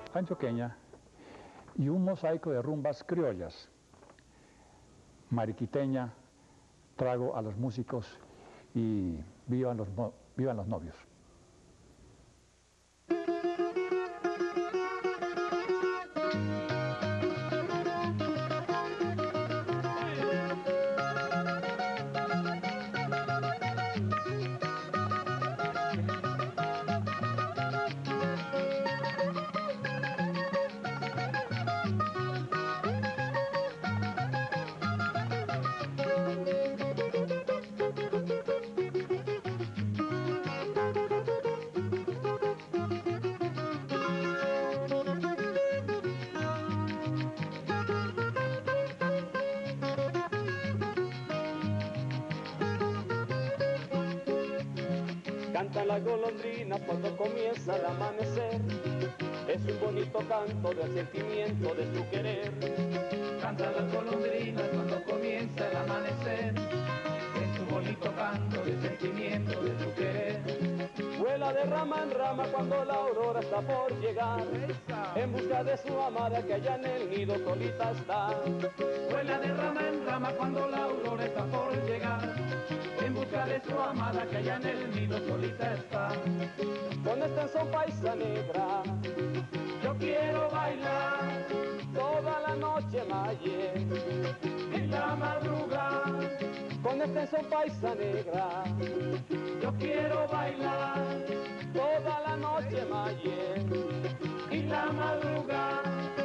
antioqueña y un mosaico de rumbas criollas. Mariquiteña, trago a los músicos y vivan los novios. Cantan las golondrinas cuando comienza el amanecer, es un bonito canto del sentimiento de su querer. Cantan las golondrinas cuando comienza el amanecer, es un bonito canto del sentimiento de su querer. Vuela de rama en rama cuando la aurora está por llegar, en busca de su amada que allá en el nido solita está. Vuela de rama en rama cuando la aurora está por llegar, en busca de su amada que allá en el nido solita está. Con esta son paisa negra, yo quiero bailar toda la noche maye en la madrugada. Con esta son paisa negra, yo quiero bailar toda la noche maye en la madrugada.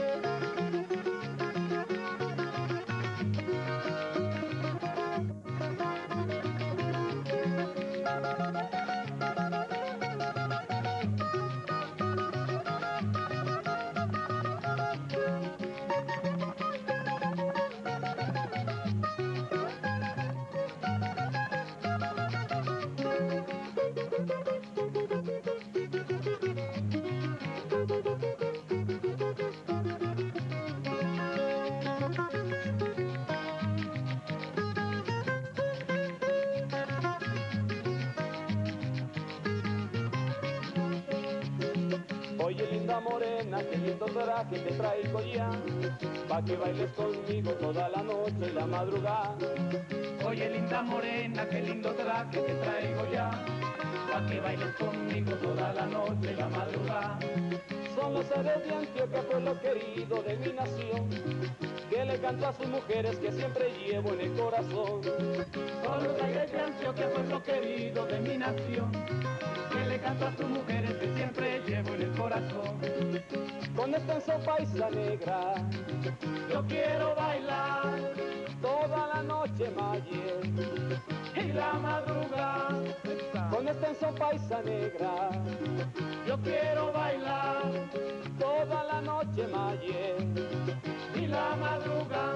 Oye linda morena, qué lindo traje te traigo ya, pa' que bailes conmigo toda la noche y la madrugada. Oye linda morena, qué lindo traje te traigo ya, pa' que bailes conmigo toda la noche y la madrugada. Son los seres de Antioquia, pueblo querido de mi nación, que le canto a sus mujeres que siempre llevo en el corazón. Son los aires de Antioquia, pueblo querido de mi nación, que le canto a sus mujeres que siempre llevo en el corazón. Con esta son paisa negra, yo quiero bailar toda la noche maye y la madrugada. Con esta son paisa negra, yo quiero bailar toda la noche maye y la madrugada.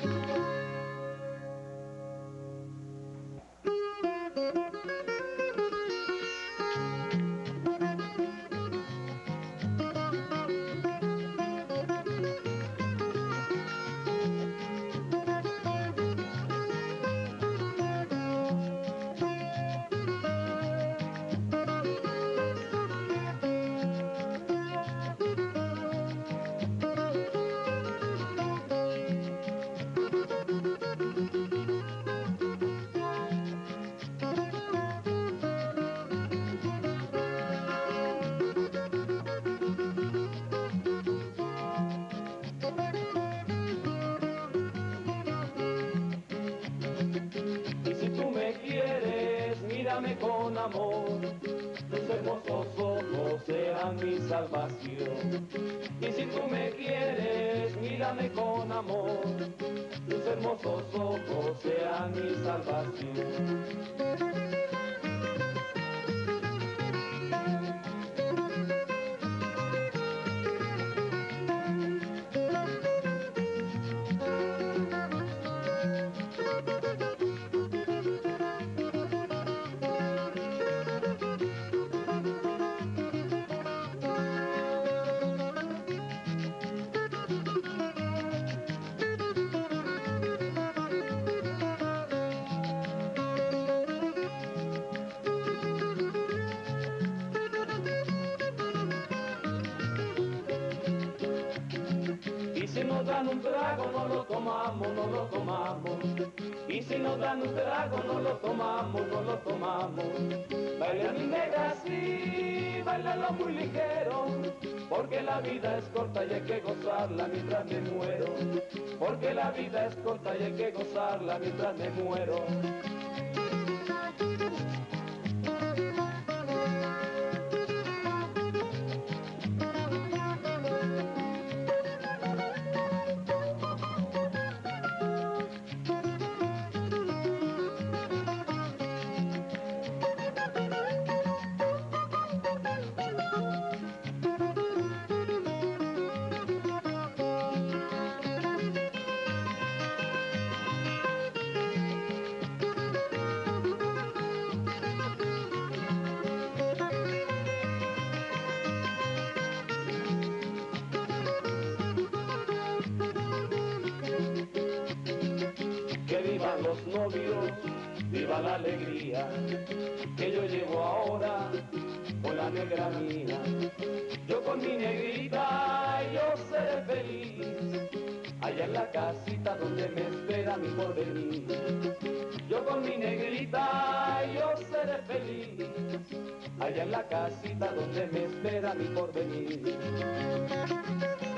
mírame con amor, tus hermosos ojos serán mi salvación. Y si tú me quieres, mírame con amor, tus hermosos ojos serán mi salvación. si nos dan un trago no lo tomamos, no lo tomamos. Y si nos dan un trago no lo tomamos, no lo tomamos. Baila mi negra así, bailalo muy ligero, porque la vida es corta y hay que gozarla mientras me muero. Porque la vida es corta y hay que gozarla mientras me muero. Que vivan los novios, viva la alegría que yo llevo ahora con la negra mía. Yo con mi negrita yo seré feliz, allá en la casita donde me espera mi porvenir. Yo con mi negrita yo seré feliz, allá en la casita donde me espera mi porvenir.